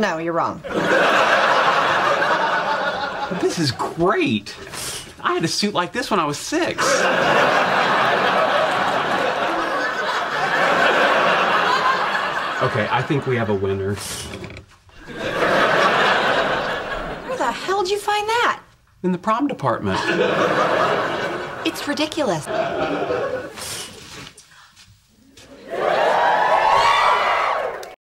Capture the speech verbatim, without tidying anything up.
No, you're wrong. This is great. I had a suit like this when I was six. Okay, I think we have a winner. Where the hell did you find that? In the prom department. It's ridiculous.